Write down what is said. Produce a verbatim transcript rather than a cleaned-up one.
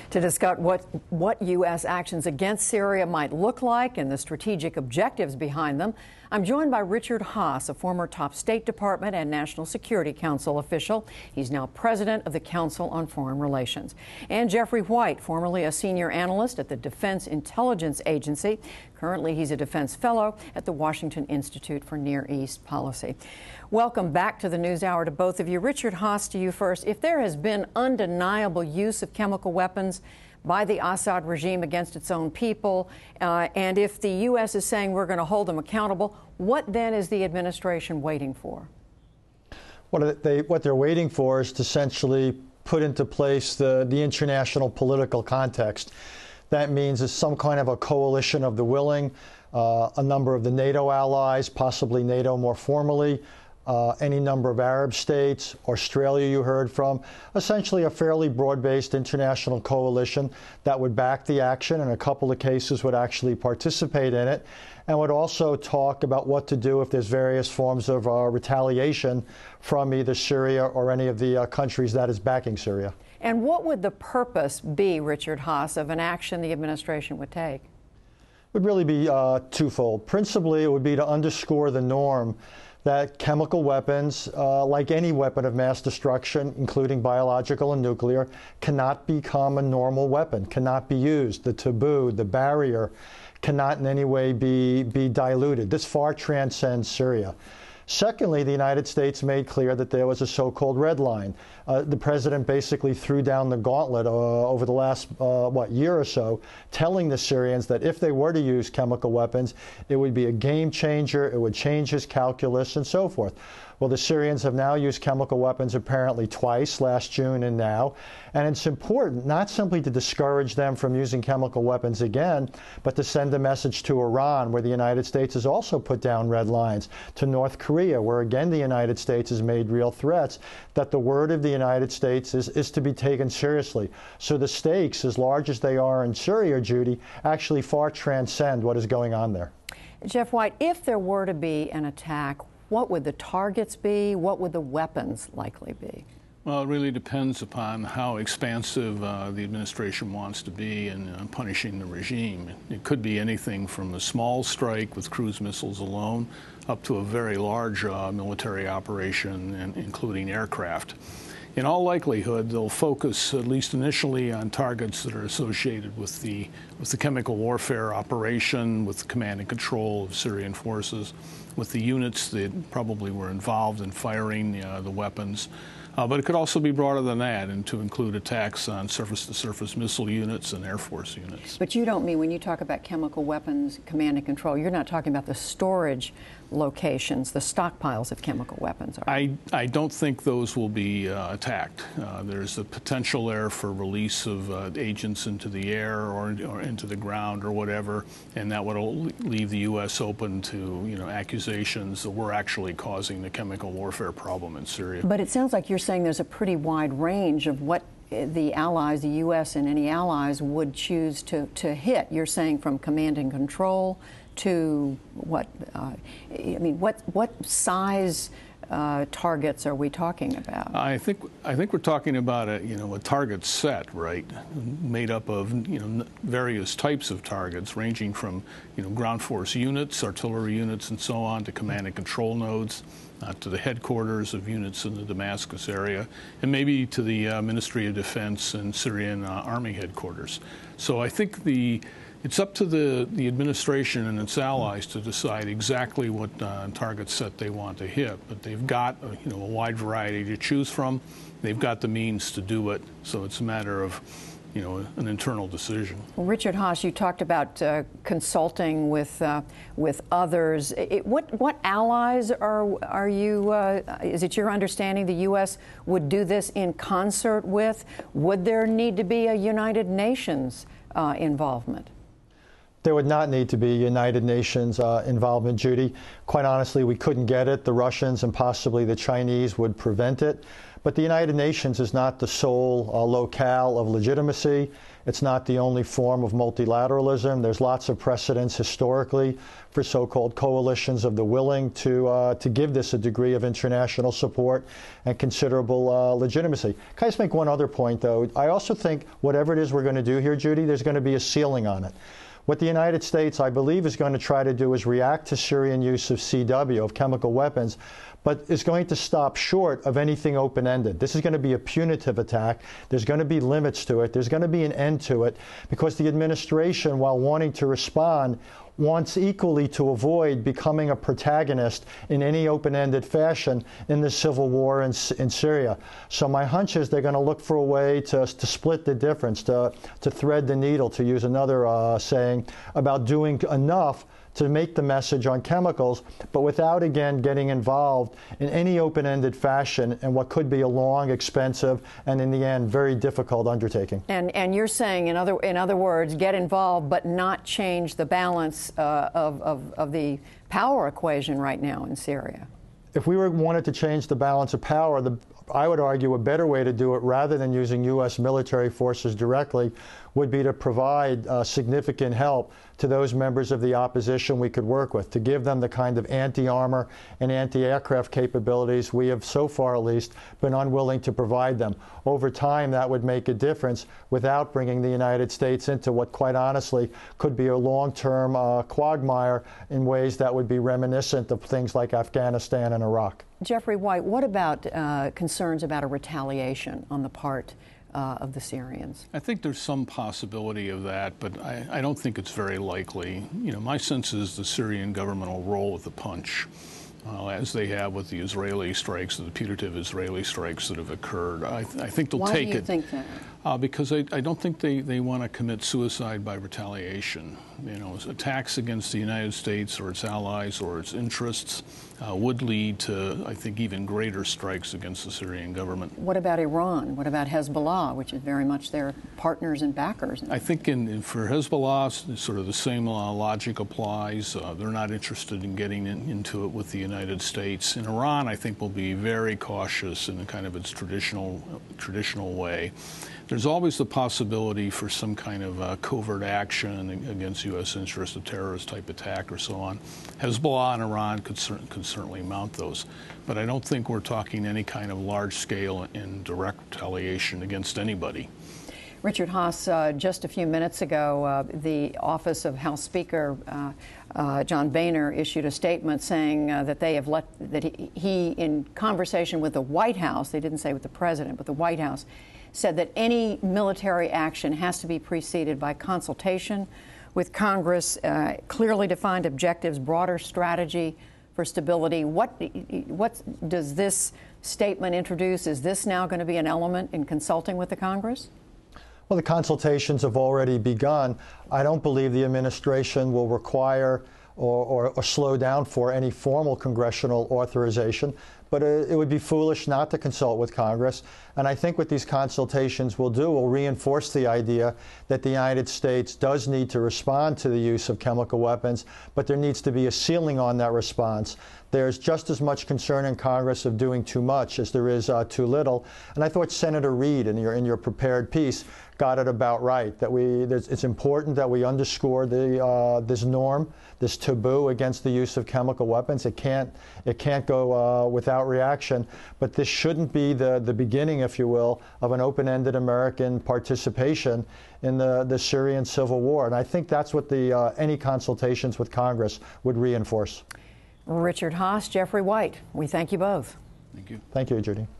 To discuss what, what U S actions against Syria might look like and the strategic objectives behind them, I'm joined by Richard Haass, a former top State Department and National Security Council official. He's now president of the Council on Foreign Relations. And Jeffrey White, formerly a senior analyst at the Defense Intelligence Agency. Currently, he's a defense fellow at the Washington Institute for Near East Policy. Welcome back to the NewsHour to both of you. Richard Haass, to you first. If there has been undeniable use of chemical weapons by the Assad regime against its own people, uh, and if the U S is saying we're going to hold them accountable, what then is the administration waiting for? What, they, what they're waiting for is to essentially put into place the, the international political context. That means it's some kind of a coalition of the willing, uh, a number of the NATO allies, possibly NATO more formally, Uh, any number of Arab states, Australia you heard from, essentially a fairly broad-based international coalition that would back the action, and a couple of cases would actually participate in it, and would also talk about what to do if there's various forms of uh, retaliation from either Syria or any of the uh, countries that is backing Syria. And what would the purpose be, Richard Haass, of an action the administration would take? It would really be uh, twofold. Principally, it would be to underscore the norm that chemical weapons, uh, like any weapon of mass destruction, including biological and nuclear, cannot become a normal weapon, cannot be used. The taboo, the barrier, cannot in any way be, be diluted. This far transcends Syria. Secondly, the United States made clear that there was a so-called red line. Uh, the president basically threw down the gauntlet uh, over the last, uh, what, year or so, telling the Syrians that if they were to use chemical weapons, it would be a game changer, it would change his calculus, and so forth. Well, the Syrians have now used chemical weapons apparently twice, last June and now. And it's important not simply to discourage them from using chemical weapons again, but to send a message to Iran, where the United States has also put down red lines, to North Korea, where again the United States has made real threats, that the word of the United States is, is to be taken seriously. So the stakes, as large as they are in Syria, Judy, actually far transcend what is going on there. Jeff White, if there were to be an attack, what would the targets be? What would the weapons likely be? Well, it really depends upon how expansive uh, the administration wants to be in uh, punishing the regime. It could be anything from a small strike with cruise missiles alone up to a very large uh, military operation, and including aircraft. In all likelihood, they'll focus, at least initially, on targets that are associated with the, with the chemical warfare operation, with the command and control of Syrian forces, with the units that probably were involved in firing uh, the weapons. Uh, but it could also be broader than that, and to include attacks on surface-to-surface missile units and Air Force units. But you don't mean, when you talk about chemical weapons, command and control, you're not talking about the storage locations, the stockpiles of chemical weapons, are you? I, I don't think those will be uh, attacked. Uh, there's a potential there for release of uh, agents into the air or, or into the ground or whatever, and that would leave the U S open to, you know, accusations that we're actually causing the chemical warfare problem in Syria. But it sounds like you're saying there's a pretty wide range of what the allies, the U S and any allies, would choose to, to hit. You're saying from command and control to what? Uh, I mean, what what size uh, targets are we talking about? I think I think we're talking about a you know a target set, right, made up of you know various types of targets, ranging from you know ground force units, artillery units, and so on, to command and control nodes, uh, to the headquarters of units in the Damascus area, and maybe to the uh, Ministry of Defense and Syrian uh, Army headquarters. So I think the It's up to the, the administration and its allies to decide exactly what uh, target set they want to hit, but they've got a, you know, a wide variety to choose from. They've got the means to do it, so it's a matter of you know, an internal decision. Well, Richard Haass, you talked about uh, consulting with uh, with others. It, what what allies are are you? Uh, is it your understanding the U S would do this in concert with? Would there need to be a United Nations uh, involvement? There would not need to be United Nations uh, involvement, Judy. Quite honestly, we couldn't get it. The Russians and possibly the Chinese would prevent it. But the United Nations is not the sole uh, locale of legitimacy. It's not the only form of multilateralism. There's lots of precedents historically for so-called coalitions of the willing to uh, to give this a degree of international support and considerable uh, legitimacy. Can I just make one other point, though? I also think whatever it is we're going to do here, Judy, there's going to be a ceiling on it. What the United States, I believe, is going to try to do is react to Syrian use of C W, of chemical weapons, but is going to stop short of anything open-ended. This is going to be a punitive attack. There's going to be limits to it. There's going to be an end to it, because the administration, while wanting to respond, wants equally to avoid becoming a protagonist in any open-ended fashion in the civil war in, in Syria. So my hunch is they're going to look for a way to, to split the difference, to, to thread the needle, to use another uh, saying, about doing enough to make the message on chemicals, but without, again, getting involved in any open-ended fashion in what could be a long, expensive, and in the end, very difficult undertaking. And, and you're saying, in other, in other words, get involved, but not change the balance uh, of, of, of the power equation right now in Syria. If we were, wanted to change the balance of power, the, I would argue a better way to do it, rather than using U S military forces directly, would be to provide uh, significant help to those members of the opposition we could work with, to give them the kind of anti-armor and anti-aircraft capabilities we have, so far at least, been unwilling to provide them. Over time, that would make a difference without bringing the United States into what, quite honestly, could be a long-term uh, quagmire in ways that would be reminiscent of things like Afghanistan and Iraq. Jeffrey White, what about uh, concerns about a retaliation on the part uh, of the Syrians? I think there's some possibility of that, but I, I don't think it's very likely. You know, my sense is the Syrian government will roll with the punch, uh, as they have with the Israeli strikes, the putative Israeli strikes that have occurred. I, th I think they'll Why take do you it. think that? Uh, because I, I don't think they, they want to commit suicide by retaliation. You know, attacks against the United States or its allies or its interests uh, would lead to, I think, even greater strikes against the Syrian government. What about Iran? What about Hezbollah, which is very much their partners and backers? I think in, in, for Hezbollah, sort of the same uh, logic applies. Uh, they're not interested in getting in, into it with the United States. In Iran, I think will be very cautious in kind of its traditional, traditional way. There's always the possibility for some kind of uh, covert action against U S interests, a terrorist-type attack or so on. Hezbollah and Iran could, cer could certainly mount those. But I don't think we're talking any kind of large-scale and direct retaliation against anybody. Richard Haass, uh, just a few minutes ago, uh, the office of House Speaker uh, uh, John Boehner issued a statement saying uh, that they have let, that he, he, in conversation with the White House, they didn't say with the President, but the White House, said that any military action has to be preceded by consultation with Congress, uh, clearly defined objectives, broader strategy for stability. What, what does this statement introduce? Is this now going to be an element in consulting with the Congress? Well, the consultations have already begun. I don't believe the administration will require or, or, or slow down for any formal congressional authorization, but uh, it would be foolish not to consult with Congress. And I think what these consultations will do will reinforce the idea that the United States does need to respond to the use of chemical weapons, but there needs to be a ceiling on that response. There's just as much concern in Congress of doing too much as there is uh, too little. And I thought Senator Reid, in your, in your prepared piece, got it about right, that we, it's important that we underscore the, uh, this norm, this taboo against the use of chemical weapons. It can't, it can't go uh, without reaction, but this shouldn't be the, the beginning, if you will, of an open-ended American participation in the, the Syrian civil war. And I think that's what the, uh, any consultations with Congress would reinforce. Richard Haass, Jeffrey White, we thank you both. Thank you. Thank you, Judy.